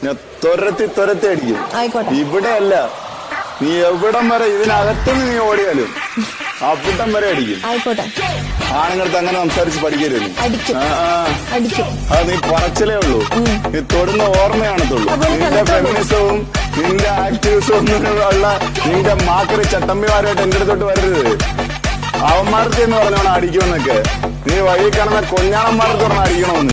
ഞാൻ തുരത്തി അടിക്കും. ഇവിടെ അല്ല, നീ എവിടം വരെ ഇതിനകത്തുനിന്ന് നീ ഓടിയാലും അവിടം വരെ അടിക്കും. ആണുങ്ങൾക്ക് അങ്ങനെ സംസാരിച്ച് പഠിക്കരുത്. അത് നീ പറച്ചിലേ ഉള്ളൂ, നീ തൊടുന്ന ഓർമ്മയാണത്തുള്ളൂ. നിന്റെ ഫെമിനിസവും നിന്റെ ആക്ടിവിസവും ഉള്ള നിന്റെ മാക്കറി ചട്ടമ്പിമാരായിട്ട് എന്റെ അടുത്തോട്ട് വരരുത്. അവന്മാർക്ക് എന്ന് പറഞ്ഞോണം അടിക്കുമെന്നൊക്കെ. നീ വഴി കാണുന്ന കൊഞ്ഞാണന്മാർക്ക് പറഞ്ഞാൽ അടിക്കണമെന്ന്.